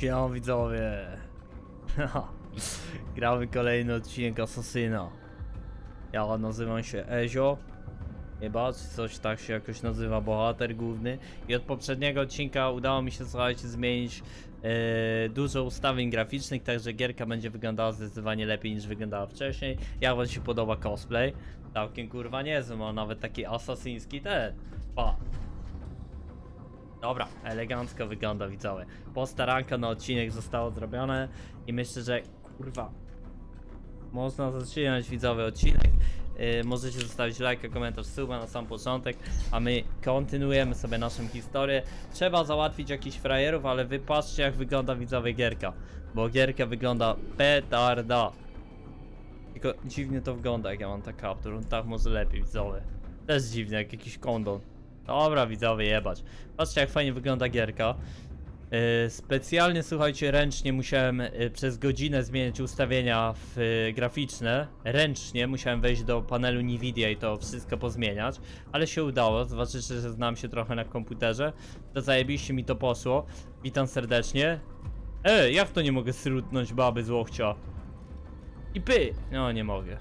Siema widzowie. Gramy kolejny odcinek Asasyna. Ja nazywam się Ezio. Chyba, czy coś tak się jakoś nazywa bohater główny. I od poprzedniego odcinka udało mi się, słuchajcie, zmienić dużo ustawień graficznych, także gierka będzie wyglądała zdecydowanie lepiej niż wyglądała wcześniej. Jak wam się podoba cosplay? Całkiem kurwa niezły, ma nawet taki asasyński ten. Pa. Dobra, elegancko wygląda widzowie. Postaranka na odcinek zostało zrobione i myślę, że kurwa można zaczynać widzowy odcinek. Możecie zostawić lajka, komentarz, suba na sam początek, a my kontynuujemy sobie naszą historię. Trzeba załatwić jakichś frajerów, ale wy patrzcie jak wygląda widzowie gierka, bo gierka wygląda petarda. Tylko dziwnie to wygląda jak ja mam tak kaptur, on tak może lepiej widzowie. Też dziwnie jak jakiś kondon. Dobra widzowie, jebać. Patrzcie jak fajnie wygląda gierka. Specjalnie, słuchajcie, ręcznie musiałem przez godzinę zmienić ustawienia graficzne. Ręcznie musiałem wejść do panelu Nvidia i to wszystko pozmieniać. Ale się udało, zobaczycie, że znam się trochę na komputerze. To zajebiście mi to poszło. Witam serdecznie. Jak to nie mogę srutnąć baby z łokcia? I py! No nie mogę.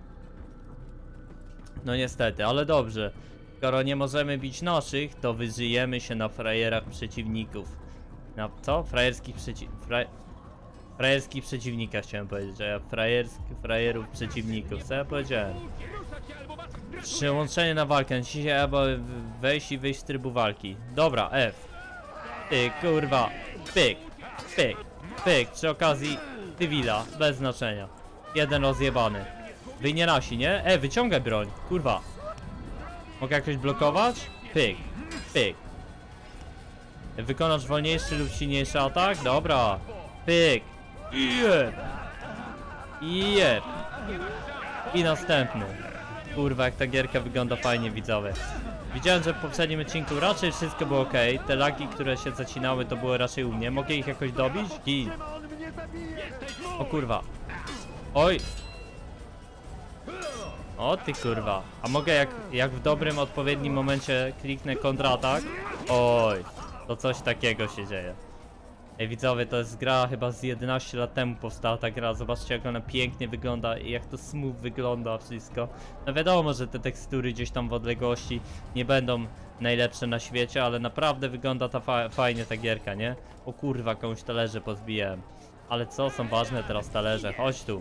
No niestety, ale dobrze. Skoro nie możemy bić naszych, to wyżyjemy się na frajerach przeciwników. Na co? Frajerskich przeciwnika chciałem powiedzieć, że ja frajerów przeciwników. Co ja powiedziałem? Przełączenie na walkę. Dzisiaj albo wejść i wyjść z trybu walki. Dobra, F. Ty kurwa. Pyk. Pyk. Pyk. Przy okazji cywila. Bez znaczenia. Jeden rozjebany. Wy nie nasi, nie? Wyciągaj broń. Kurwa. Mogę jakoś blokować? Pyk. Pyk. Wykonasz wolniejszy lub silniejszy atak? Dobra. Pyk. Jeb. Jeb. I następny. Kurwa, jak ta gierka wygląda fajnie, widzowie. Widziałem, że w poprzednim odcinku raczej wszystko było ok. Te lagi, które się zacinały, to było raczej u mnie. Mogę ich jakoś dobić? Gin. O kurwa. Oj. O ty kurwa. A mogę jak w dobrym, odpowiednim momencie kliknę kontratak? Oj. To coś takiego się dzieje. Widzowie, to jest gra chyba z 11 lat temu powstała ta gra. Zobaczcie jak ona pięknie wygląda i jak to smooth wygląda wszystko. No wiadomo, że te tekstury gdzieś tam w odległości nie będą najlepsze na świecie, ale naprawdę wygląda ta fajnie ta gierka, nie? O kurwa, komuś talerze pozbiłem. Ale co, są ważne teraz talerze, chodź tu.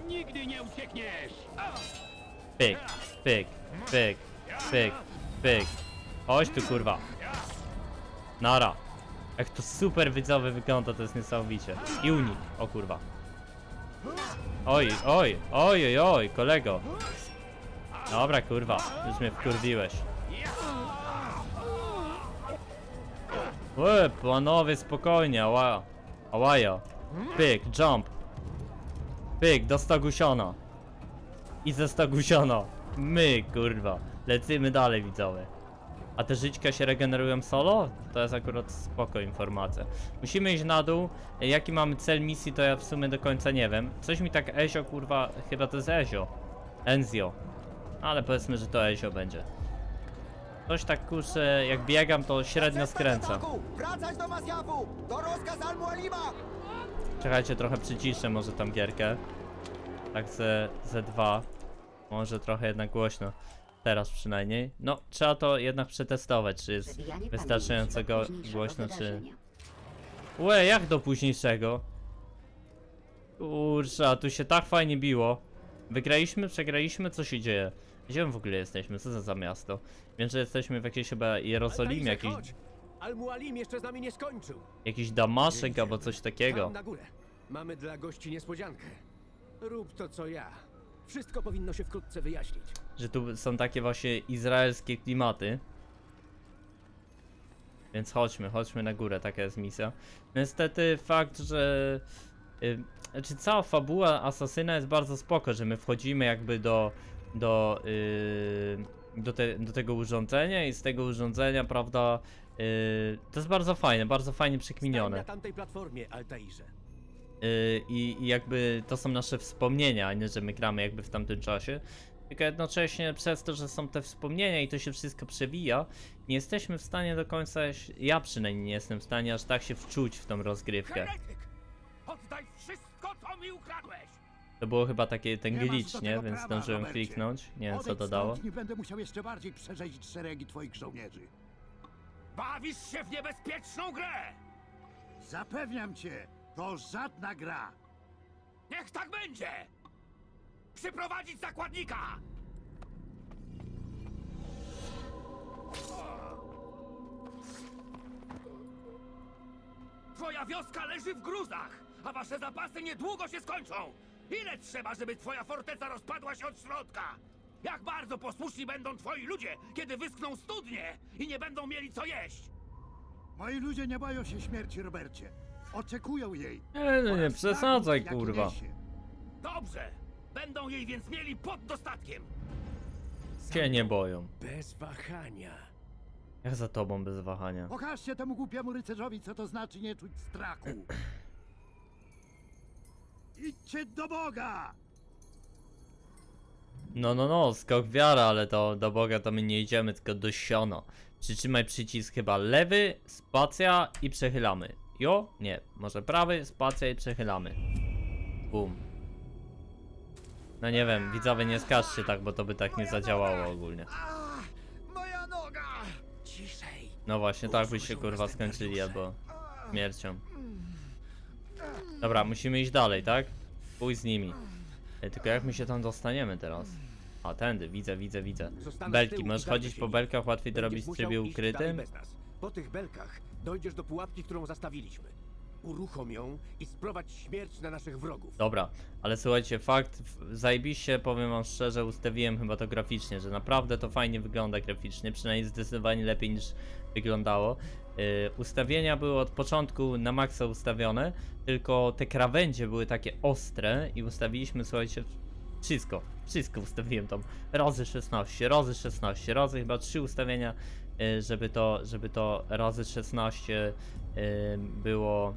Pyk, pyk, pyk, pyk, pyk. Chodź tu kurwa. Nara. Jak to super widzowy wygląda, to jest niesamowicie. I unik, o kurwa. Oj, oj, oj, oj, oj, kolego. Dobra kurwa, już mnie wkurwiłeś. Panowie, spokojnie, ała. Ałaja. Pyk, jump. Pyk, do stagusiona. I ze stagusiona. My kurwa, lecimy dalej widzowie. A te żyćka się regenerują solo? To jest akurat spoko informacja. Musimy iść na dół. Jaki mamy cel misji, to ja w sumie do końca nie wiem. Coś mi tak Ezio kurwa, chyba to jest Ezio. Enzio. Ale powiedzmy, że to Ezio będzie. Coś tak kurczę, jak biegam to średnio skręcam. Czekajcie, trochę przyciszę może tam gierkę. Tak ze 2. Może trochę jednak głośno. Teraz przynajmniej. No, trzeba to jednak przetestować, czy jest wystarczająco głośno, czy... Łe, jak do późniejszego? Kurczę, tu się tak fajnie biło. Wygraliśmy, przegraliśmy, co się dzieje? Gdzie my w ogóle jesteśmy? Co za miasto? Wiem, że jesteśmy w jakiejś chyba Jerozolimie, jakiś... Al-Mualim jeszcze z nami nie skończył. Jakiś Damaszek albo coś takiego. Tam na górę. Mamy dla gości niespodziankę. Rób to co ja. Wszystko powinno się wkrótce wyjaśnić. Że tu są takie właśnie izraelskie klimaty. Więc chodźmy na górę, taka jest misja. Niestety fakt, że... Znaczy cała fabuła Asasyna jest bardzo spoko, że my wchodzimy jakby do tego urządzenia i z tego urządzenia, prawda, to jest bardzo fajnie przekminione. Na tamtej platformie, Altairze. I jakby to są nasze wspomnienia, a nie że my gramy jakby w tamtym czasie. Tylko jednocześnie przez to, że są te wspomnienia i to się wszystko przewija, nie jesteśmy w stanie do końca, ja przynajmniej nie jestem w stanie aż tak się wczuć w tą rozgrywkę. mi ukradłeś? To było chyba taki ten Nie masz glitch, do nie? tego Więc prawa, zdążyłem Robercie. kliknąć. Nie wiem co Odejdź to dało. stąd, nie będę musiał jeszcze bardziej przerzedzić szeregi twoich żołnierzy. Bawisz się w niebezpieczną grę! Zapewniam cię, to żadna gra. Niech tak będzie! Przyprowadzić zakładnika! Twoja wioska leży w gruzach, a wasze zapasy niedługo się skończą! Ile trzeba, żeby twoja forteca rozpadła się od środka? Jak bardzo posłuszni będą twoi ludzie, kiedy wyschną studnie i nie będą mieli co jeść? Moi ludzie nie boją się śmierci, Robercie. Oczekują jej. No nie Oraz przesadzaj, nagród, jaki kurwa. niesie. Dobrze! Będą jej więc mieli pod dostatkiem! Cię nie boją. Bez wahania. Jak za tobą bez wahania. Pokażcie temu głupiemu rycerzowi, co to znaczy nie czuć strachu. Idźcie do Boga! No, skok wiara, ale to do Boga to my nie idziemy, tylko do siono. Przytrzymaj przycisk chyba lewy, spacja i przechylamy. Jo? Nie, może prawy, spacja i przechylamy. Bum. No nie wiem, widzowie nie skaczcie tak, bo to by tak nie zadziałało ogólnie. Moja noga! Ciszej! No właśnie, tak byście kurwa skończyli, albo śmiercią. Dobra, musimy iść dalej, tak? Pójdź z nimi. Tylko jak my się tam dostaniemy teraz? A, tędy, widzę. Zostanę z Belki, tyłu i możesz zajmę chodzić się po nimi. belkach, łatwiej to Będziesz robić w musiał trybie iść dalej ukrytym. bez nas. Po tych belkach dojdziesz do pułapki, którą zastawiliśmy. Uruchom ją i sprowadź śmierć na naszych wrogów. Dobra, ale słuchajcie, zajebiście, powiem wam szczerze, ustawiłem chyba to graficznie, że naprawdę to fajnie wygląda graficznie, przynajmniej zdecydowanie lepiej niż wyglądało. Ustawienia były od początku na maksa ustawione, tylko te krawędzie były takie ostre i ustawiliśmy, słuchajcie, wszystko ustawiłem tam razy 16, razy chyba 3 ustawienia, żeby to razy 16 było,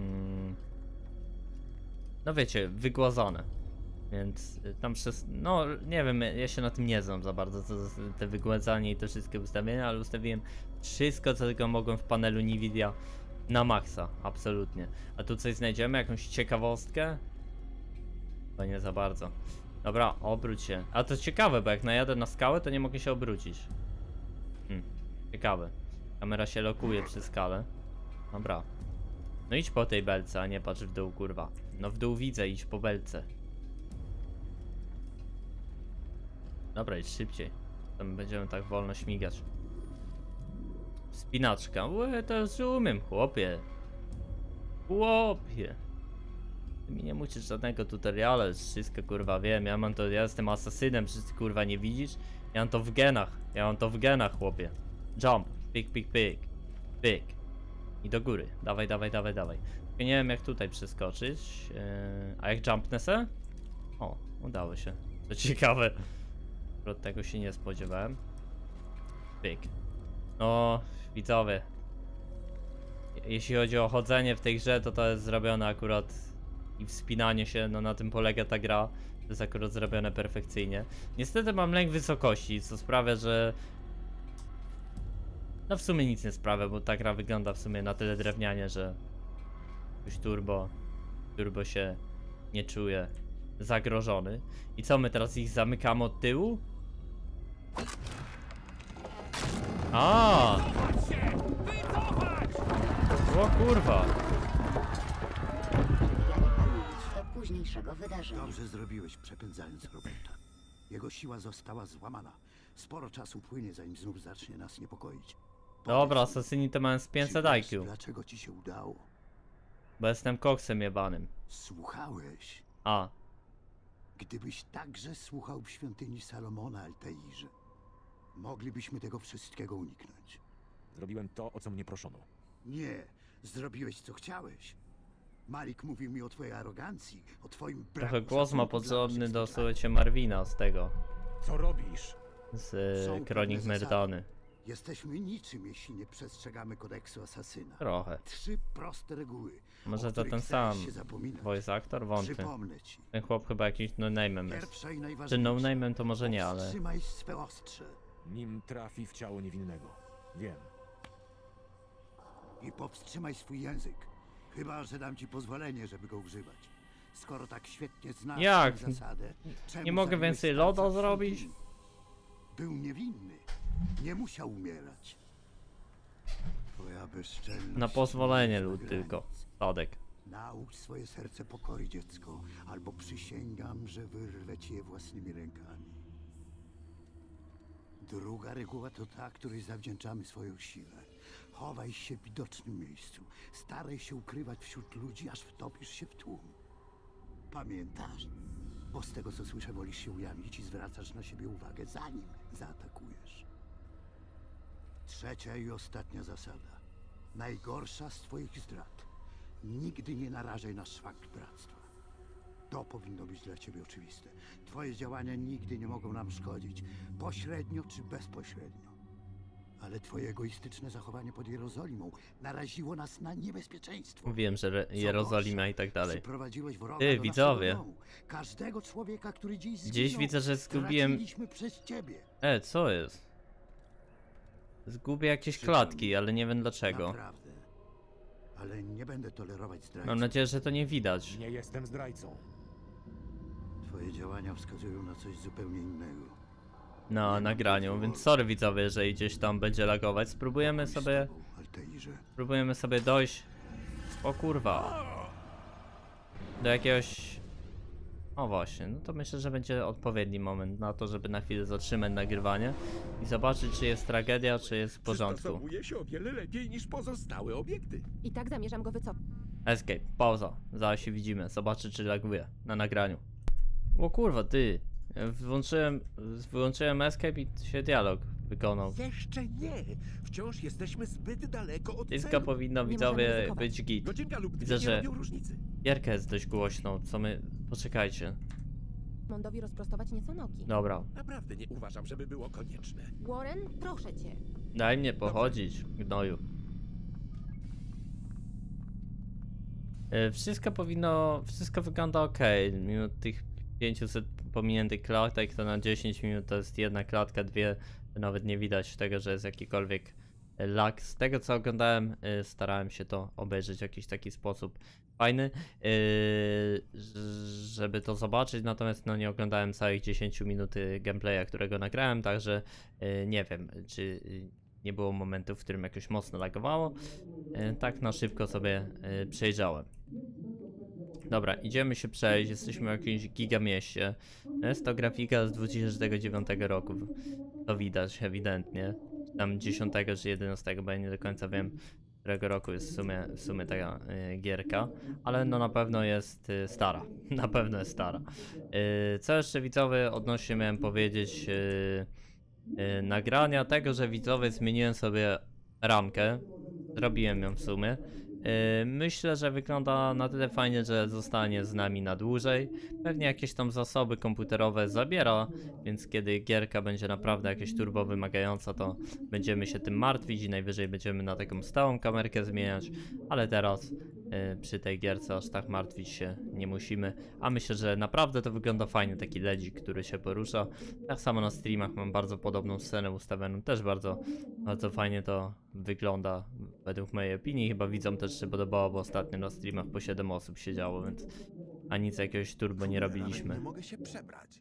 no wiecie, wygładzone. Więc tam no nie wiem, ja się na tym nie znam za bardzo, te wygładzanie i te wszystkie ustawienia, ale ustawiłem wszystko, co tylko mogłem w panelu Nvidia na maksa, absolutnie. A tu coś znajdziemy, jakąś ciekawostkę? Chyba nie za bardzo. Dobra, obróć się. A to ciekawe, bo jak najadę na skałę, to nie mogę się obrócić. Ciekawe. Kamera się lokuje przy skale. Dobra. No idź po tej belce, a nie patrz w dół, kurwa. No w dół widzę, idź po belce. Dobra, idź szybciej. Tam będziemy tak wolno śmigać. Wspinaczka. Łe, to już umiem, chłopie. Ty mi nie musisz żadnego tutoriala, już wszystko kurwa wiem. Ja jestem asasynem, przecież ty kurwa nie widzisz? Ja mam to w genach, chłopie. Jump, pik. I do góry. Dawaj. Tylko nie wiem jak tutaj przeskoczyć. A jak jumpnę se? O, udało się. To ciekawe. Od tego się nie spodziewałem. Pik. No, widzowie. Jeśli chodzi o chodzenie w tej grze, to jest zrobione akurat i wspinanie się, no na tym polega ta gra. To jest akurat zrobione perfekcyjnie. Niestety mam lęk wysokości, co sprawia, że no w sumie nic nie sprawia, bo ta gra wygląda w sumie na tyle drewnianie, że już turbo się nie czuje zagrożony. I co, my teraz ich zamykamy od tyłu? A! Wycofać się! Wycofać! O kurwa! Do późniejszego wydarzenia. Dobrze zrobiłeś, przepędzając Roberta. Jego siła została złamana. Sporo czasu płynie, zanim znów zacznie nas niepokoić. Dobra, asasyni to mają z 500 Przypomnisz, IQ. Dlaczego ci się udało? Bo jestem koksem jebanym. Słuchałeś. A, Gdybyś także słuchał w świątyni Salomona, Altairze, moglibyśmy tego wszystkiego uniknąć. Zrobiłem to, o co mnie proszono. Nie, zrobiłeś co chciałeś. Malik mówił mi o twojej arogancji, o twoim braku trochę głos ma szacunku dla podobny naszych do, stron. słuchajcie, Marvina z tego, Co robisz? z Są Kronik pewne zasady. Myrtany. Jesteśmy niczym, jeśli nie przestrzegamy kodeksu asasyna. Trochę. 3 proste reguły. Może o to których ten starałeś sam się zapominać. voice actor? Wątpię. Przypomnę ci. Ten chłop chyba jakiś no-name'em jest. Pierwsze i Czy najważniejsze. no-name'em to może nie, ale... Powstrzymaj swe ostrze Nim trafi w ciało niewinnego. Wiem. i powstrzymaj swój język. Chyba, że dam ci pozwolenie, żeby go używać. Skoro tak świetnie znasz Jak? tę zasadę, czemu Nie mogę zabiłeś więcej starca loda w zrobić? świątyni? Był niewinny. Nie musiał umierać. Twoja bezczelność... Na pozwolenie nie zna lud granic. tylko. Tadek. Naucz swoje serce pokory, dziecko, albo przysięgam, że wyrwę ci je własnymi rękami. Druga reguła to ta, której zawdzięczamy swoją siłę. Chowaj się w widocznym miejscu. Staraj się ukrywać wśród ludzi, aż wtopisz się w tłum. Pamiętasz? Bo z tego, co słyszę, wolisz się ujawnić i zwracasz na siebie uwagę, zanim zaatakujesz. Trzecia i ostatnia zasada. Najgorsza z twoich zdrad. Nigdy nie narażaj na szwak bractwa. To powinno być dla ciebie oczywiste. Twoje działania nigdy nie mogą nam szkodzić, pośrednio czy bezpośrednio. Ale twoje egoistyczne zachowanie pod Jerozolimą naraziło nas na niebezpieczeństwo. Mówiłem, że Co Jerozolima gorsza, i tak dalej. przyprowadziłeś wroga Ty, do widzowie. naszego domu. Każdego człowieka, który dziś zginął, Gdzieś widzę, że zgubiłem... straciliśmy przez ciebie. Co jest? Zgubię jakieś klatki, ale nie wiem dlaczego. Naprawdę. Ale nie będę tolerować zdrajców. Mam nadzieję, że to nie widać. Nie jestem zdrajcą. Twoje działania wskazują na coś zupełnie innego. Na nagraniu, więc sorry widzowie, jeżeli gdzieś tam będzie lagować. Spróbujemy sobie... Altairze. Spróbujemy sobie dojść... O kurwa. Do jakiegoś... O właśnie, no to myślę, że będzie odpowiedni moment na to, żeby na chwilę zatrzymać nagrywanie i zobaczyć, czy jest tragedia, czy jest w porządku. Przystosowuje się o wiele lepiej niż pozostałe obiekty. I tak zamierzam go wycofać. Escape, pauza. Zaraz się widzimy. Zobaczę, czy laguje na nagraniu. O kurwa, ty. Wyłączyłem escape i się dialog wykonał. Jeszcze nie! Wciąż jesteśmy zbyt daleko od Wszystko celu. powinno, Nie widzowie, możemy ryzykować. być git. Godzinka lub Widzę, dwie że- nie robią różnicy. Gierka jest dość głośną, co my... Poczekajcie. Mondowi rozprostować nieco nogi. Dobra. Naprawdę nie uważam, żeby było konieczne. Warren, proszę cię. Daj mnie pochodzić, gnoju. Wszystko wygląda ok. Mimo tych 500 pominiętych klatek, to na 10 minut to jest jedna klatka, dwie. Nawet nie widać tego, że jest jakikolwiek lag. Z tego co oglądałem, starałem się to obejrzeć w jakiś taki sposób fajny, żeby to zobaczyć, natomiast no nie oglądałem całych 10 minut gameplaya, którego nagrałem, także nie wiem, czy nie było momentu, w którym jakoś mocno lagowało. Tak na szybko sobie przejrzałem. Dobra, idziemy się przejść, jesteśmy w jakimś gigamieście. Jest to grafika z 2009 roku, to widać ewidentnie. Tam 10 czy 11, bo ja nie do końca wiem, którego roku jest w sumie ta gierka, ale no na pewno jest stara, na pewno jest stara. Co jeszcze widzowie odnośnie miałem powiedzieć nagrania, tego, że widzowie zmieniłem sobie ramkę, zrobiłem ją w sumie. Myślę, że wygląda na tyle fajnie, że zostanie z nami na dłużej. Pewnie jakieś tam zasoby komputerowe zabiera, więc kiedy gierka będzie naprawdę jakieś turbo wymagająca, to będziemy się tym martwić i najwyżej będziemy na taką stałą kamerkę zmieniać, ale teraz przy tej gierce aż tak martwić się nie musimy, a myślę, że naprawdę to wygląda fajnie, taki ledzik, który się porusza. Tak samo na streamach mam bardzo podobną scenę ustawioną, też bardzo fajnie to wygląda według mojej opinii. Chyba widzom też się podobało, bo ostatnio na streamach po 7 osób siedziało, więc a nic jakiegoś turbo nie Nawet robiliśmy, nie mogę się przebrać.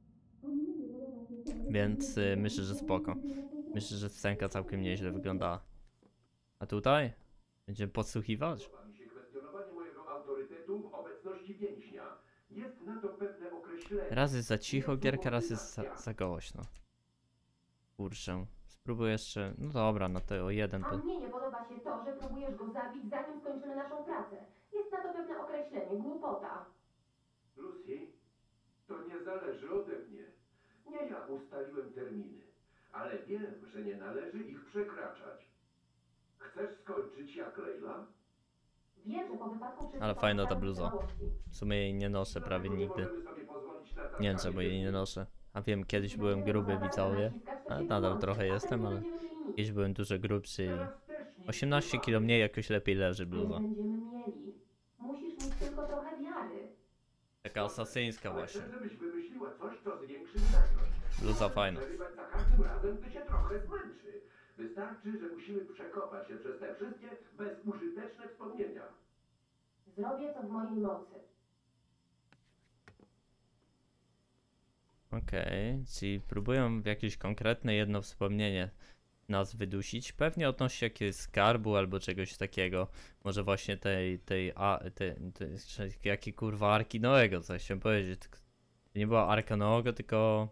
więc myślę, że spoko. Myślę, że scenka całkiem nieźle wyglądała. A tutaj? Będziemy podsłuchiwać? Podoba mi się kwestionowanie mojego autorytetu w obecności więźnia. Jest na to pewne określenie. Raz jest za cicho gierka, raz jest za głośno. Kurczę. Spróbuję jeszcze... No dobra, no to o jeden A to... mnie nie podoba się to, że próbujesz go zabić, zanim skończymy naszą pracę. Jest na to pewne określenie, głupota. Lucy, to nie zależy ode mnie. Nie ja ustaliłem terminy, ale wiem, że nie należy ich przekraczać. Chcesz skończyć jak Leila? Wiem, że po wypadku Ale fajna ta bluza. W sumie jej nie noszę prawie nigdy. Możemy sobie pozwolić na Nie wiem, czemu jej nie noszę. A wiem, kiedyś byłem gruby, widzowie. A nadal trochę jestem, ale kiedyś byłem dużo grubszy i 18 kg mniej jakoś lepiej leży bluza. Będziemy mieli. Musisz mieć tylko trochę wiary. Taka asasyńska właśnie. Chcę, żebyś wymyśliła coś, co zwiększy wydajność. Bluza fajna. Przerywać za każdym razem, gdy się trochę zmęczy. Wystarczy, że musimy przekopać się przez te wszystkie bezużyteczne wspomnienia. Zrobię co w mojej mocy. Okej, czyli próbują w jakieś konkretne jedno wspomnienie nas wydusić. Pewnie odnośnie jakiegoś skarbu albo czegoś takiego. Może właśnie jaki kurwa Arki Noego, co chciałem powiedzieć. To nie była Arka Noego, tylko...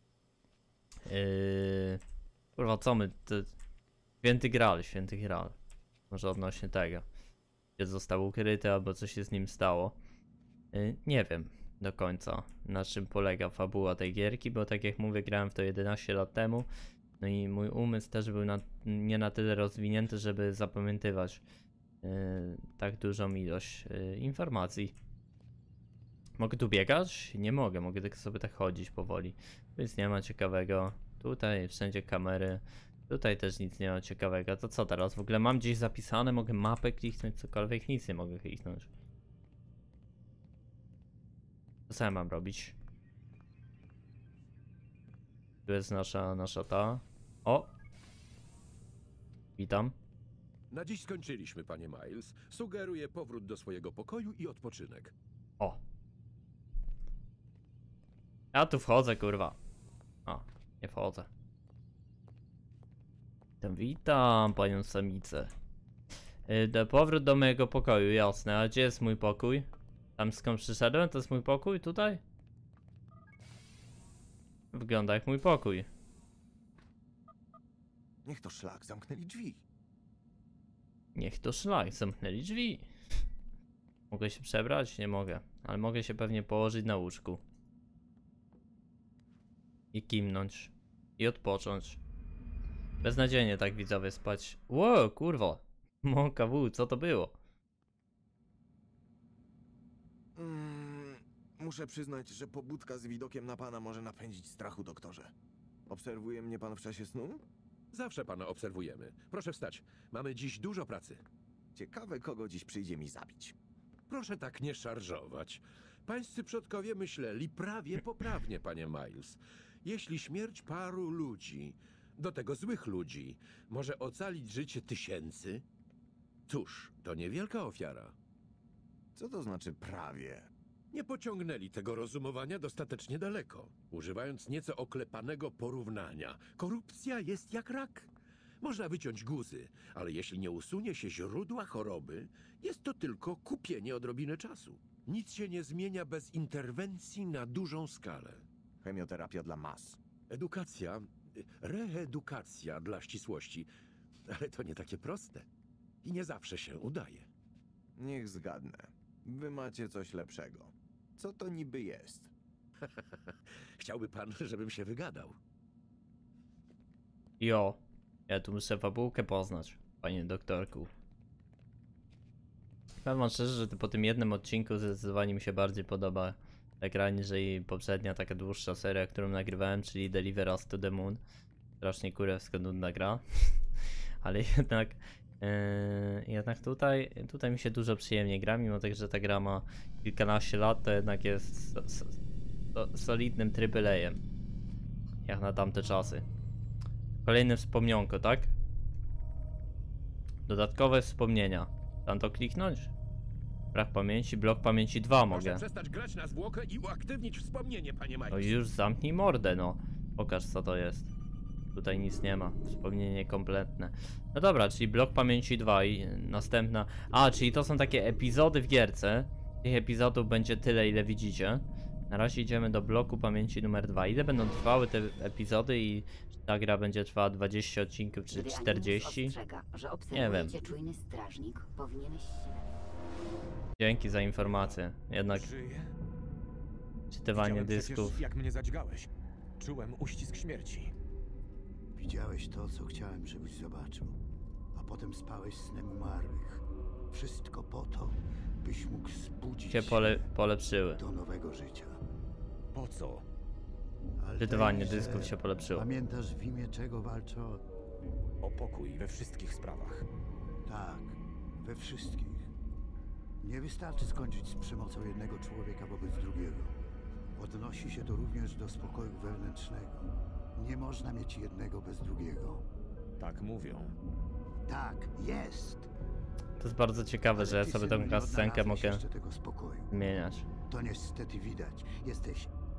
kurwa, co my... Święty Graal. Może odnośnie tego. Gdzie został ukryty albo coś się z nim stało. Nie wiem do końca, na czym polega fabuła tej gierki, bo tak jak mówię, grałem w to 11 lat temu. No i mój umysł też był nie na tyle rozwinięty, żeby zapamiętywać tak dużą ilość informacji. Mogę tu biegać? Nie mogę, mogę tylko sobie tak chodzić powoli. Tu nic nie ma ciekawego. Tutaj wszędzie kamery. Tutaj też nic nie ma ciekawego. To co teraz? W ogóle mam gdzieś zapisane, mogę mapę kliknąć, cokolwiek, nic nie mogę kliknąć. Co ja mam robić? Tu jest nasza ta. O! Witam. Na dziś skończyliśmy, panie Miles. Sugeruję powrót do swojego pokoju i odpoczynek. O! Ja tu wchodzę, kurwa. A, nie wchodzę. Witam panią samicę. Powrót do mojego pokoju, jasne. A gdzie jest mój pokój? Tam skąd przyszedłem? To jest mój pokój tutaj? Wygląda jak mój pokój. Niech to szlak, zamknęli drzwi. Niech to szlak, zamknęli drzwi. Mogę się przebrać? Nie mogę. Ale mogę się pewnie położyć na łóżku. I kimnąć. I odpocząć. Beznadziejnie tak, widzowie, spać. Ło, kurwa. Mąka w, co to było? Muszę przyznać, że pobudka z widokiem na pana może napędzić strachu, doktorze. Obserwuje mnie pan w czasie snu? Zawsze pana obserwujemy. Proszę wstać. Mamy dziś dużo pracy. Ciekawe, kogo dziś przyjdzie mi zabić. Proszę tak nie szarżować. Pańscy przodkowie myśleli prawie poprawnie, panie Miles. Jeśli śmierć paru ludzi, do tego złych ludzi, może ocalić życie tysięcy, cóż, to niewielka ofiara. Co to znaczy prawie? Nie pociągnęli tego rozumowania dostatecznie daleko, używając nieco oklepanego porównania. Korupcja jest jak rak. Można wyciąć guzy, ale jeśli nie usunie się źródła choroby, jest to tylko kupienie odrobiny czasu. Nic się nie zmienia bez interwencji na dużą skalę. Chemioterapia dla mas. Edukacja, reedukacja dla ścisłości, ale to nie takie proste i nie zawsze się udaje. Niech zgadnę. Wy macie coś lepszego. Co to niby jest? Chciałby pan, żebym się wygadał? Jo, ja tu muszę fabułkę poznać, panie doktorku. Powiem wam szczerze, że po tym jednym odcinku zdecydowanie mi się bardziej podoba ta gra, niżeli poprzednia taka dłuższa seria, którą nagrywałem, czyli Deliver Us to the Moon. Strasznie kurewska nudna gra, ale jednak tutaj mi się dużo przyjemnie gra, mimo tego, że ta gra ma kilkanaście lat, to jednak jest solidnym AAA-em, jak na tamte czasy. Kolejne wspomnienko, tak? Dodatkowe wspomnienia. Tam to kliknąć? Brak pamięci, blok pamięci 2 mogę. Proszę przestać grać na zwłokę i uaktywnić wspomnienie, panie Miles. No już zamknij mordę, no. Pokaż, co to jest. Tutaj nic nie ma. Wspomnienie kompletne. No dobra, czyli blok pamięci 2 i następna... A, czyli to są takie epizody w gierce. Tych epizodów będzie tyle, ile widzicie. Na razie idziemy do bloku pamięci numer 2. Ile będą trwały te epizody i czy ta gra będzie trwała 20 odcinków czy 40? Ostrzega, że Nie wiem. czujny strażnik, powinieneś się... Dzięki za informację. Jednak Żyję? czytywanie Widziałem dysków. przecież, jak mnie zadźgałeś. Czułem uścisk śmierci. Widziałeś to, co chciałem, żebyś zobaczył. A potem spałeś snem umarłych. Wszystko po to, byś mógł zbudzić Się polepszyły. do nowego życia. Po co? Ale Czytywanie Altairze, dysków się polepszyło. Pamiętasz, w imię czego walczą? O pokój we wszystkich sprawach. Tak, we wszystkich. Nie wystarczy skończyć z przemocą jednego człowieka wobec drugiego. Odnosi się to również do spokoju wewnętrznego. Nie można mieć jednego bez drugiego. Tak mówią. Tak, jest! To jest bardzo ciekawe, że ja ty, sobie synu, tą nie kascenkę odnalazłeś mogę jeszcze tego spokoju. zmieniać. To niestety widać. Jesteś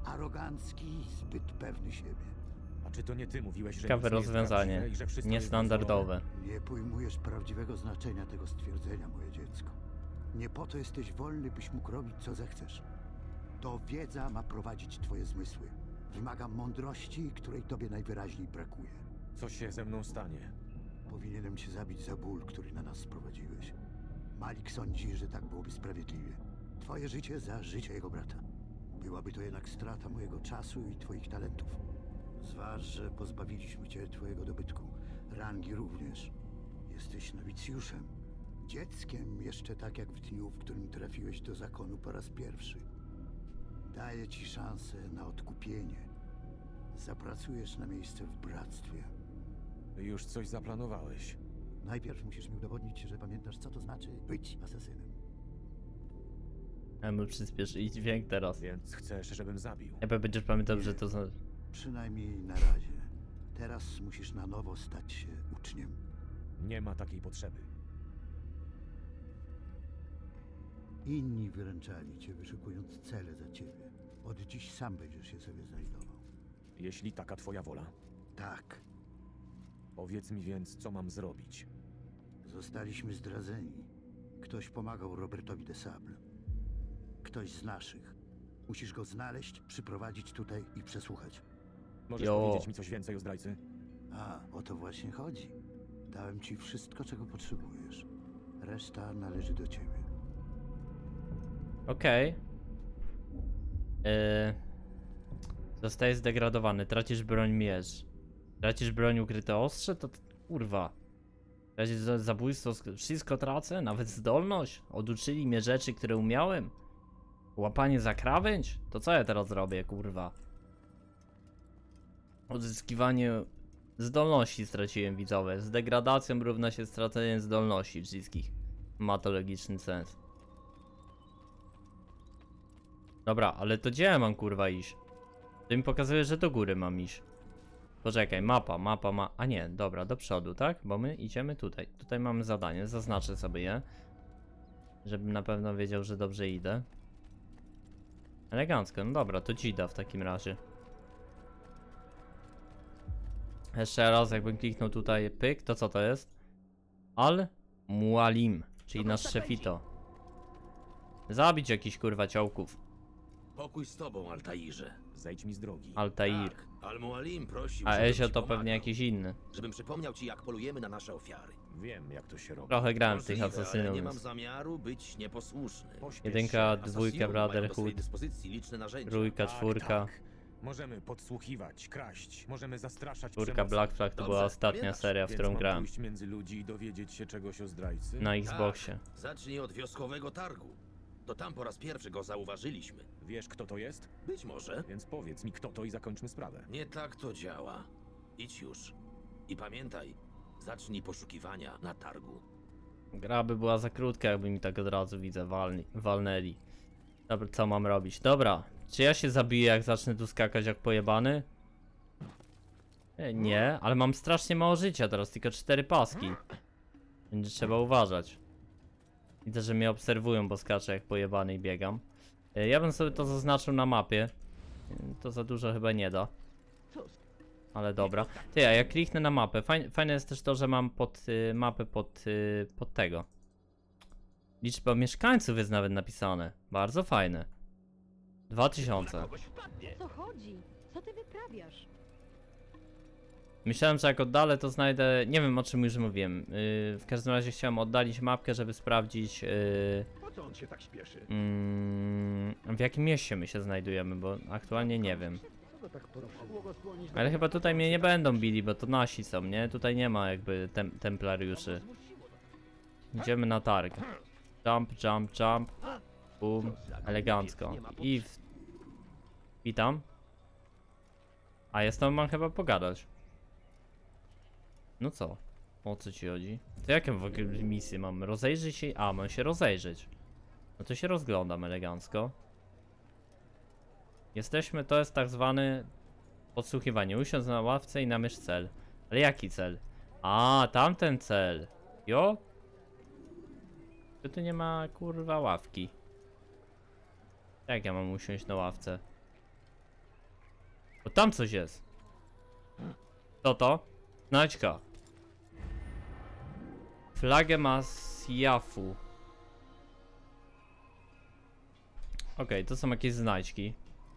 Arogancki i zbyt pewny siebie. A czy to nie ty mówiłeś, że Ciekawe nic nie jest rozwiązanie. prawdziwe i że wszystko jest Niestandardowe. Nie pojmujesz prawdziwego znaczenia tego stwierdzenia, moje dziecko. Nie po to jesteś wolny, byś mógł robić, co zechcesz. To wiedza ma prowadzić twoje zmysły. Wymaga mądrości, której tobie najwyraźniej brakuje. Co się ze mną stanie? Powinienem cię zabić za ból, który na nas sprowadziłeś. Malik sądzi, że tak byłoby sprawiedliwie. Twoje życie za życie jego brata. Byłaby to jednak strata mojego czasu i twoich talentów. Zważ, że pozbawiliśmy cię twojego dobytku. Rangi również. Jesteś nowicjuszem. Dzieckiem jeszcze tak jak w dniu, w którym trafiłeś do zakonu po raz pierwszy. Daję ci szansę na odkupienie. Zapracujesz na miejsce w bractwie. Już coś zaplanowałeś. Najpierw musisz mi udowodnić, że pamiętasz, co to znaczy być asesynem. Ja bym przyspieszyć dźwięk teraz. Więc chcesz, żebym zabił? Jakby będziesz pamiętał, Nie. że to za... Przynajmniej na razie. Teraz musisz na nowo stać się uczniem. Nie ma takiej potrzeby. Inni wyręczali cię, wyszukując cele za ciebie. Od dziś sam będziesz je sobie znajdował. Jeśli taka twoja wola. Tak, Powiedz mi więc, co mam zrobić. zostaliśmy zdradzeni. Ktoś pomagał Robertowi de Sable. Ktoś z naszych. Musisz go znaleźć, przyprowadzić tutaj i przesłuchać. Możesz powiedzieć mi coś więcej o zdrajcy? A, o to właśnie chodzi. Dałem ci wszystko, czego potrzebujesz. Reszta należy do ciebie. Okej. Zostajesz zdegradowany, tracisz broń mierz. Tracisz broń ukryte ostrze? To kurwa. Tracisz zabójstwo, wszystko tracę? Nawet zdolność? Oduczyli mnie rzeczy, które umiałem? Łapanie za krawędź? To co ja teraz zrobię, kurwa? Odzyskiwanie zdolności straciłem, widzowie. Z degradacją równa się stracenie zdolności wszystkich. Ma to logiczny sens. Dobra, ale to gdzie ja mam kurwa iść? To mi pokazuje, że do góry mam iść. Poczekaj, mapa ma... A nie, dobra, do przodu, tak? Bo my idziemy tutaj. Tutaj mamy zadanie, zaznaczę sobie je. Żebym na pewno wiedział, że dobrze idę. Elegancko, no dobra, to dzida w takim razie. Jeszcze raz, jakbym kliknął tutaj pyk, to co to jest? Al-Mualim, czyli nasz szefito. Zabić jakiś kurwa ciołków. Pokój z tobą, Altairze. Zejdź mi z drogi. Altair. Tak, Al-Mualim prosił, A żebym Ezio ci to pomagał, pewnie jakiś inny. żebym przypomniał ci, jak polujemy na nasze ofiary. Wiem, jak to się robi. Trochę grałem w tych Możliwe, ale asasynów. nie mam Więc zamiaru być nieposłuszny. Pośpiesz jedynka, się. dwójka, Asasini mają do swojej Brotherhood, dyspozycji liczne narzędzia. trójka, Tak, czwórka. tak. Możemy podsłuchiwać, kraść, możemy zastraszać Czwórka przemocą. Black Flag to była Dobrze, ostatnia pamiętasz? seria, w Więc którą mam grałem. pójść między ludzi i dowiedzieć się czegoś o zdrajcy? Na Xboxie. Zacznij od wioskowego targu. To tam po raz pierwszy go zauważyliśmy. Wiesz, kto to jest? Być może. Więc powiedz mi, kto to i zakończmy sprawę. Nie tak to działa. Idź już. I pamiętaj, zacznij poszukiwania na targu. Gra by była za krótka, jakby mi tak od razu widzę walnęli. Dobra, co mam robić? Dobra, czy ja się zabiję, jak zacznę tu skakać jak pojebany? Nie, ale mam strasznie mało życia teraz, tylko 4 paski. Będzie trzeba uważać. Widzę, że mnie obserwują, bo skaczę jak pojebany i biegam. Ja bym sobie to zaznaczył na mapie. To za dużo chyba nie da. Ale dobra. Ty, a jak kliknę na mapę, fajne jest też to, że mam mapę pod tego. Liczba mieszkańców jest nawet napisane. Bardzo fajne. 2000. O co chodzi? Co ty wyprawiasz? Myślałem, że jak oddalę, to znajdę... Nie wiem, o czym już mówiłem. W każdym razie chciałem oddalić mapkę, żeby sprawdzić... Po co on się tak śpieszy? w jakim mieście my się znajdujemy, bo aktualnie nie wiem. Co go tak poruszyło go skłonić do... Ale chyba tutaj mnie nie będą bili, bo to nasi są, nie? Tutaj nie ma jakby templariuszy. Idziemy na targ. Jump, jump, jump. Boom. Elegancko. I... Witam. A ja z tobą mam chyba pogadać. No co? O co ci chodzi? To jakie w ogóle misje mam? Rozejrzyj się? A, mam się rozejrzeć. No to się rozglądam elegancko. Jesteśmy, to jest tak zwany podsłuchiwanie. Usiądź na ławce i namierz cel. Ale jaki cel? A, tamten cel. Jo? Tu nie ma kurwa ławki. Jak ja mam usiąść na ławce? O, tam coś jest. Co to? Znajdźka. Flagę Masjafu. Okej, to są jakieś znajdźki.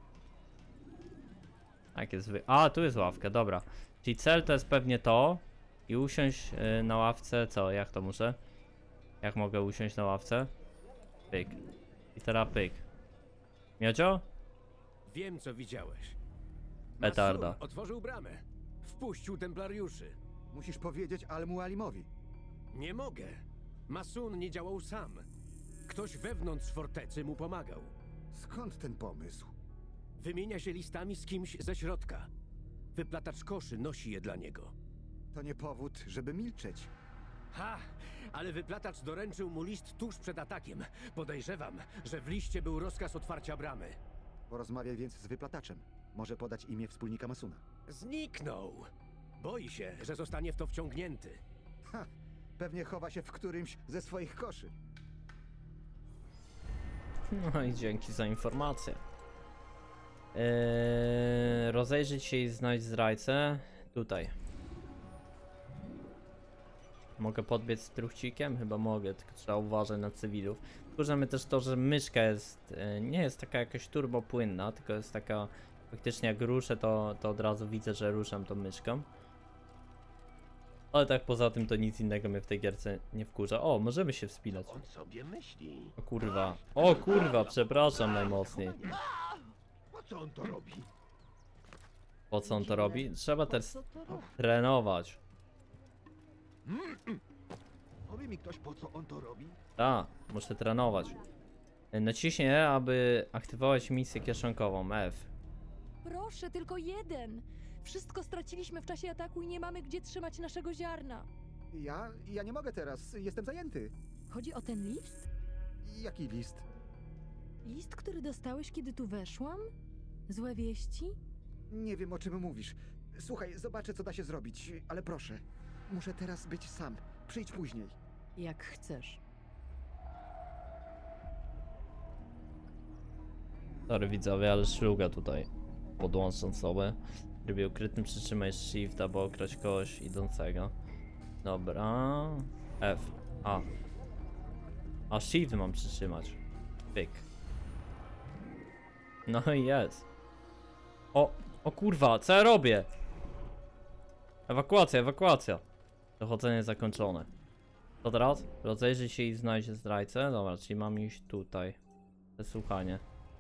Jak jest A, tu jest ławka, dobra. Czyli cel to jest pewnie to. I usiąść na ławce, co? Jak to muszę? Jak mogę usiąść na ławce? Pyk. I teraz pyk. Miodzio? Wiem, co widziałeś. Petarda. Masun otworzył bramę. Wpuścił templariuszy. Musisz powiedzieć Al-Mualimowi. Nie mogę. Masun nie działał sam. Ktoś wewnątrz fortecy mu pomagał. Skąd ten pomysł? Wymienia się listami z kimś ze środka. Wyplatacz koszy nosi je dla niego. To nie powód, żeby milczeć. Ha! Ale wyplatacz doręczył mu list tuż przed atakiem. Podejrzewam, że w liście był rozkaz otwarcia bramy. Porozmawiaj więc z wyplataczem. Może podać imię wspólnika Masuna. Zniknął. Boi się, że zostanie w to wciągnięty. Ha! Pewnie chowa się w którymś ze swoich koszy. No i dzięki za informację. Rozejrzeć się i znaleźć zdrajcę. Tutaj. Mogę podbiec z truchcikiem? Chyba mogę, tylko trzeba uważać na cywilów. Wkurzamy też to, że myszka jest, nie jest taka jakaś turbo płynna, tylko jest taka, faktycznie jak ruszę, to od razu widzę, że ruszam tą myszką. Ale tak poza tym to nic innego mnie w tej gierce nie wkurza. O, możemy się wspinać. On sobie myśli. O kurwa, przepraszam najmocniej. Po co on to robi? Po co on to robi? Trzeba też trenować. Powie mi ktoś, po co on to robi? Tak, muszę trenować. Naciśnij E, aby aktywować misję kieszonkową. F. Proszę, tylko jeden. Wszystko straciliśmy w czasie ataku i nie mamy gdzie trzymać naszego ziarna. Ja nie mogę teraz, jestem zajęty. Chodzi o ten list? Jaki list? List, który dostałeś, kiedy tu weszłam? Złe wieści? Nie wiem, o czym mówisz. Słuchaj, zobaczę, co da się zrobić, ale proszę. Muszę teraz być sam. Przyjdź później. Jak chcesz. Sorry widzowie, ale szluga tutaj. Podłączam sobie. W trybie ukrytym przytrzymaj Shift, aby okraść kogoś idącego. Dobra. F. A Shift mam przytrzymać. Pyk. No i jest. O kurwa, co ja robię? Ewakuacja. Dochodzenie zakończone. To teraz? Rozejrzyj się i znajdź zdrajcę. Dobra, czyli mam iść tutaj. Przesłuchanie.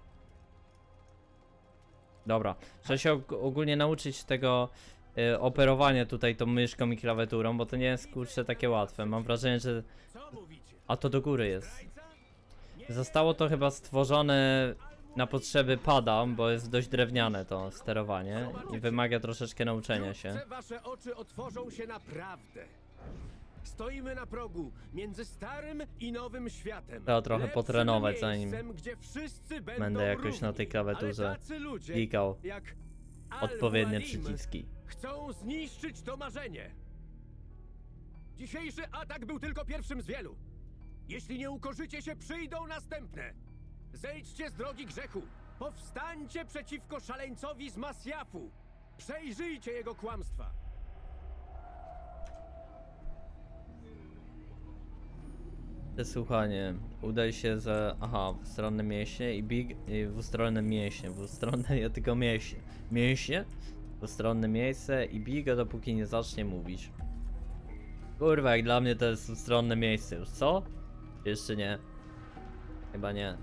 Dobra, trzeba się ogólnie nauczyć tego operowania tutaj tą myszką i klawiaturą, bo to nie jest kurczę takie łatwe. Mam wrażenie, że... A to do góry jest. Zostało to chyba stworzone na potrzeby pada, bo jest dość drewniane to sterowanie i wymaga troszeczkę nauczenia się. Wasze oczy otworzą się naprawdę. Stoimy na progu między starym i nowym światem. Trzeba trochę potrenować, zanim gdzie wszyscy będę jakoś na tej klawiaturze klikał jak odpowiednie Al-Mualim przyciski. chcą zniszczyć to marzenie. Dzisiejszy atak był tylko pierwszym z wielu. Jeśli nie ukorzycie się, przyjdą następne. Zejdźcie z drogi grzechu. Powstańcie przeciwko szaleńcowi z Masjafu. Przejrzyjcie jego kłamstwa. Przesłuchanie. Udaj się za... Aha, w stronę mięśnie i w stronę mięśnie. W stronę ja tylko mięśnie. Mięśnie? W stronę miejsce i bij go, dopóki nie zacznie mówić. Kurwa, jak dla mnie to jest stronne miejsce już, co? Jeszcze nie. Chyba nie.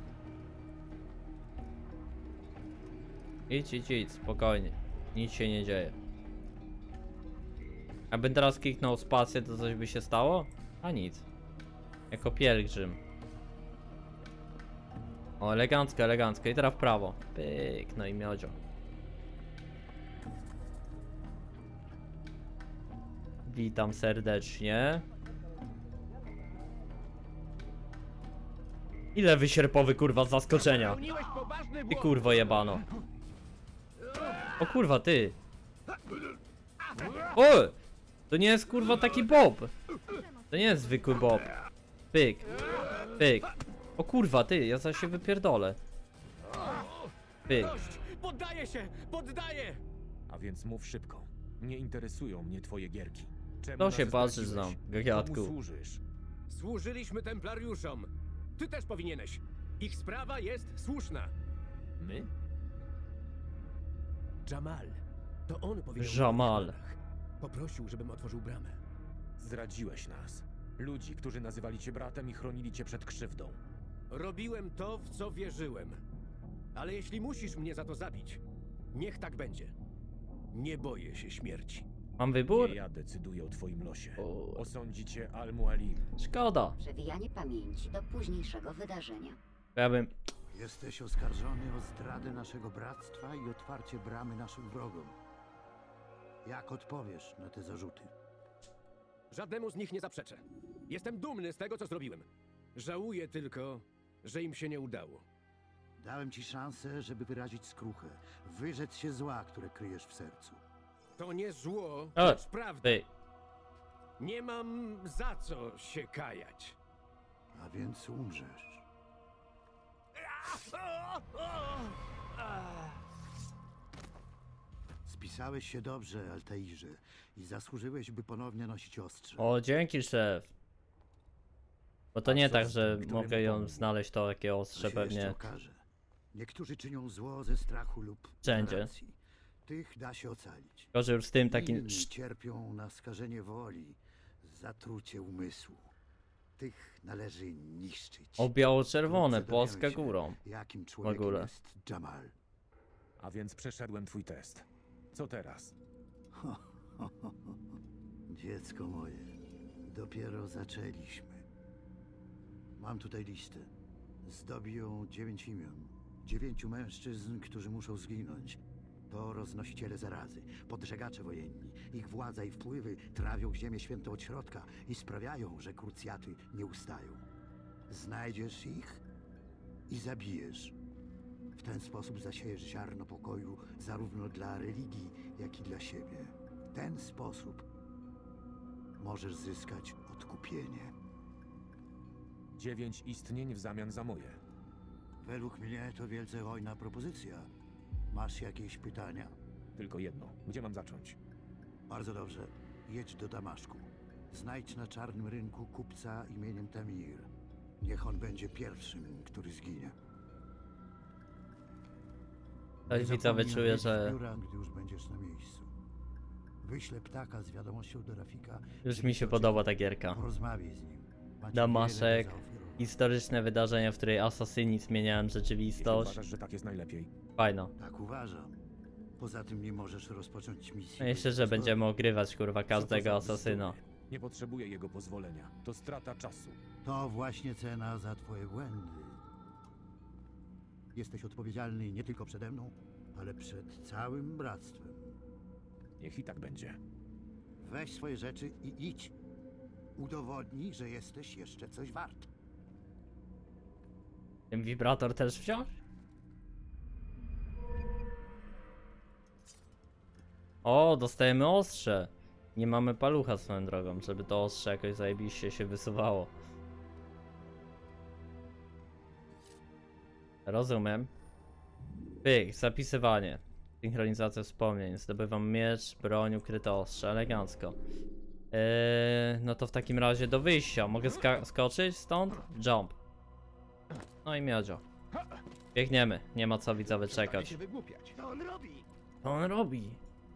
Idź, spokojnie. Nic się nie dzieje. Jakbym teraz kliknął spację, to coś by się stało? A nic. Jako pielgrzym. O, elegancko. I teraz w prawo. Pyk, no i miodzio. Witam serdecznie. Ile wysierpowy kurwa z zaskoczenia. Ty kurwo jebano. O kurwa ty. O! To nie jest kurwa taki bob. To nie jest zwykły bob. Pyk. O kurwa ty, ja zaś się wypierdolę. Pyk. Poddaję się! A więc mów szybko. Nie interesują mnie twoje gierki. Czemu To nas się patrzysz zdradziłeś? nam, gagiatku. Komu służysz? Służyliśmy templariuszom. Ty też powinieneś. Ich sprawa jest słuszna. My? Jamal. To on powiedział... Jamal. mi o śladach. Poprosił, żebym otworzył bramę. Zdradziłeś nas. Ludzi, którzy nazywali cię bratem i chronili cię przed krzywdą. Robiłem to, w co wierzyłem. Ale jeśli musisz mnie za to zabić, niech tak będzie. Nie boję się śmierci. Mam wybór? Nie ja decyduję o twoim losie. O. Osądzi cię Al-Mualim. Szkoda. Przewijanie pamięci do późniejszego wydarzenia. Ja bym... Jesteś oskarżony o zdradę naszego bractwa i otwarcie bramy naszym wrogom. Jak odpowiesz na te zarzuty? Żadnemu z nich nie zaprzeczę. Jestem dumny z tego, co zrobiłem. Żałuję tylko, że im się nie udało. Dałem ci szansę, żeby wyrazić skruchę, wyrzec się zła, które kryjesz w sercu. To nie zło, O, lecz prawda. ty. Nie mam za co się kajać. A więc umrzesz. Spisałeś się dobrze, Altairze, i zasłużyłeś, by ponownie nosić ostrze. O, dzięki, szef. Bo to A nie co tak, z że tym, któremu mogę ją pomógł? znaleźć to takie To ostrze się jeszcze pewnie okaże. Niektórzy czynią zło ze strachu lub wszędzie. racji. Tych da się ocalić. Gorzej już z tym takim... Inni cierpią na skażenie woli, zatrucie umysłu. Tych należy niszczyć. O, biało-czerwone, Wkrótce Polska dowiemy się, górą. Jakim W człowiekiem ogóle. jest Jamal. A więc przeszedłem twój test. Co teraz? Dziecko moje, dopiero zaczęliśmy. Mam tutaj listę. Zdobi ją 9 imion. 9 mężczyzn, którzy muszą zginąć. To roznosiciele zarazy, podżegacze wojenni. Ich władza i wpływy trawią Ziemię Świętą od środka i sprawiają, że krucjaty nie ustają. Znajdziesz ich i zabijesz. W ten sposób zasiejesz ziarno pokoju zarówno dla religii, jak i dla siebie. W ten sposób możesz zyskać odkupienie. 9 istnień w zamian za moje. Według mnie to wielce hojna propozycja. Masz jakieś pytania? Tylko jedno. Gdzie mam zacząć? Bardzo dobrze. Jedź do Damaszku. Znajdź na czarnym rynku kupca imieniem Tamir. Niech on będzie pierwszym, który zginie. Coś Nie widzowie zapomnij czuję, odwiedzić że biura, gdy już będziesz na miejscu. Wyślę ptaka z wiadomością do Rafika. już żeby mi się cię podoba ta gierka. Porozmawiaj z nim. Macie Damaszek, wiele do zaoferowania. historyczne wydarzenia, w której asasyni zmieniają Jeśli rzeczywistość. uważasz, że tak jest najlepiej. Fajno. Tak uważam. Poza tym nie możesz rozpocząć misji. Myślę, bez że pozworu. będziemy ogrywać, kurwa, każdego Co to za asasyna. bzdury? Nie potrzebuję jego pozwolenia. To strata czasu. To właśnie cena za twoje błędy. Jesteś odpowiedzialny nie tylko przede mną, ale przed całym bractwem. Niech i tak będzie. Weź swoje rzeczy i idź. Udowodnij, że jesteś jeszcze coś wart. Ten wibrator też wziąć? O, dostajemy ostrze. Nie mamy palucha swoją drogą, żeby to ostrze jakoś zajebiście się wysuwało. Rozumiem. Pyk, zapisywanie. Synchronizacja wspomnień. Zdobywam miecz, broń, ukryte ostrze. Elegancko. No to w takim razie do wyjścia. Mogę skoczyć stąd? Jump. No i miodzio. Biegniemy. Nie ma co widzowie czekać. To on robi! Co on robi?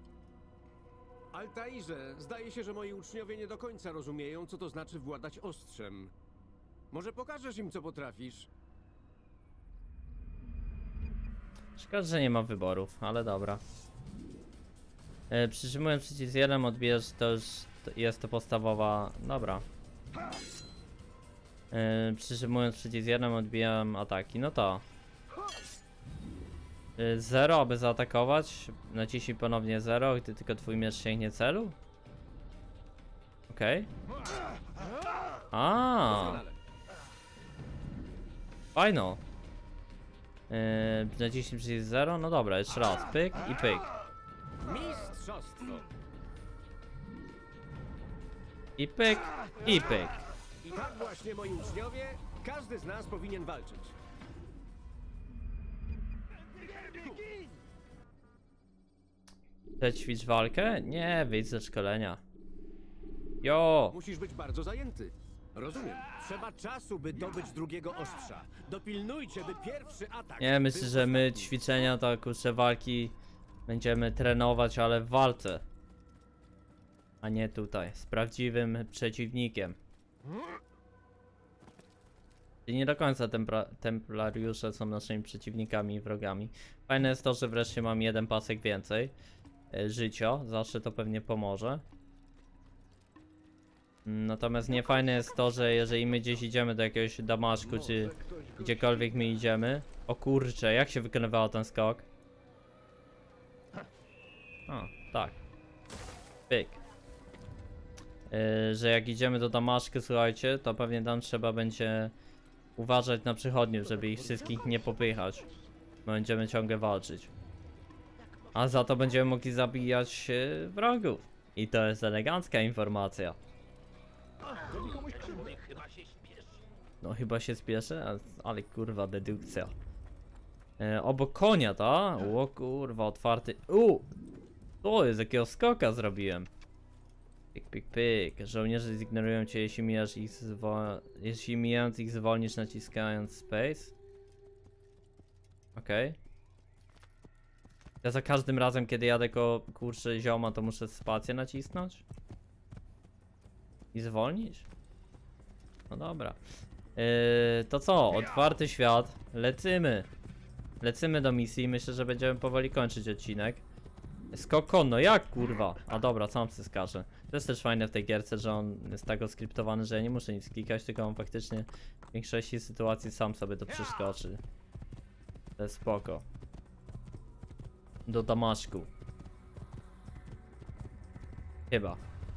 Altairze, zdaje się, że moi uczniowie nie do końca rozumieją, co to znaczy władać ostrzem. Może pokażesz im, co potrafisz? Szkoda, że nie ma wyborów, ale dobra. Przytrzymując przycisk 1 odbierz, to już jest to podstawowa... Dobra. Przytrzymując przycisk 1 odbijam ataki, no to... 0, aby zaatakować. Naciśnij ponownie 0, gdy tylko twój miecz sięgnie celu. Okej. A. Doskonale. Fajno. Naciśnij przycisk 0, no dobra, jeszcze raz. Pyk i pyk. Mistrzostwo! I pyk, i pyk. I tak właśnie, moi uczniowie, każdy z nas powinien walczyć. Przećwicz walkę? Nie, wyjdź ze szkolenia. Jo! Musisz być bardzo zajęty. Rozumiem. Trzeba czasu, by dobyć drugiego ostrza. Dopilnujcie, by pierwszy atak... Nie, myślę, był że my ostatni. ćwiczenia to kurczę walki będziemy trenować, ale w walce. A nie tutaj, z prawdziwym przeciwnikiem. I nie do końca templariusze są naszymi przeciwnikami i wrogami. Fajne jest to, że wreszcie mam jeden pasek więcej życia, zawsze to pewnie pomoże. Natomiast niefajne jest to, że jeżeli my gdzieś idziemy do jakiegoś Damaszku, czy gdziekolwiek my idziemy. O kurczę, jak się wykonywało ten skok? O, tak. Pyk. Że jak idziemy do Damaszku, słuchajcie, to pewnie tam trzeba będzie uważać na przychodniów, żeby ich wszystkich nie popychać. Będziemy ciągle walczyć. A za to będziemy mogli zabijać wrogów. I to jest elegancka informacja. No chyba się spieszę, ale kurwa dedukcja. Obok konia, ta? O kurwa, otwarty. To jest jakiego skoka zrobiłem. Pik, pik, pik. Żołnierze zignorują cię, jeśli mijając ich zwolnisz naciskając space. Okej. Ja za każdym razem, kiedy jadę koło kurczę zioma, to muszę spację nacisnąć? I zwolnić? No dobra. To co? Otwarty świat. Lecimy. Lecimy do misji. Myślę, że będziemy powoli kończyć odcinek. Skok konno, jak kurwa? A dobra, sam se skaczę. To jest też fajne w tej gierce, że on jest tak oskriptowany, że ja nie muszę nic klikać, tylko on faktycznie w większości sytuacji sam sobie to przeskoczy. To jest spoko. Do Damaszku. Chyba.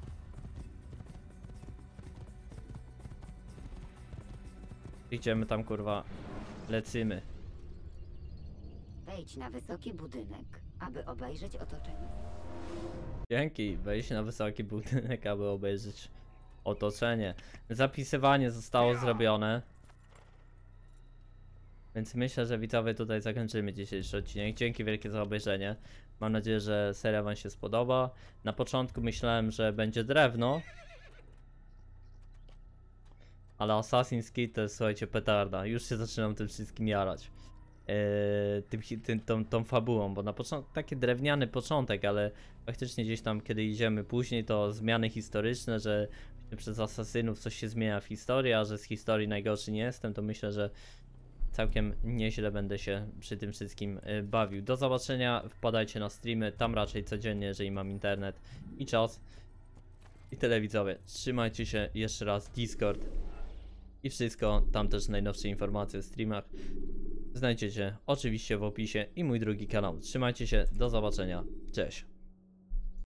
Idziemy tam kurwa. Lecimy. Wejdź na wysoki budynek, aby obejrzeć otoczenie. Dzięki, wejść na wysoki budynek, aby obejrzeć otoczenie. Zapisywanie zostało zrobione. Więc myślę, że widzowie tutaj zakończymy dzisiejszy odcinek. Dzięki wielkie za obejrzenie. Mam nadzieję, że seria wam się spodoba. Na początku myślałem, że będzie drewno. Ale Assassin's Creed to jest, słuchajcie, petarda. Już się zaczynam tym wszystkim jarać. Tą fabułą, bo na początku taki drewniany początek, ale faktycznie gdzieś tam, kiedy idziemy później, to zmiany historyczne, że przez asasynów coś się zmienia w historii, a że z historii najgorszy nie jestem, to myślę, że całkiem nieźle będę się przy tym wszystkim bawił. Do zobaczenia, wpadajcie na streamy, tam raczej codziennie, jeżeli mam internet i czas. I tyle widzowie, trzymajcie się, jeszcze raz Discord i wszystko, tam też najnowsze informacje o streamach znajdziecie oczywiście w opisie i mój drugi kanał. Trzymajcie się, do zobaczenia, cześć.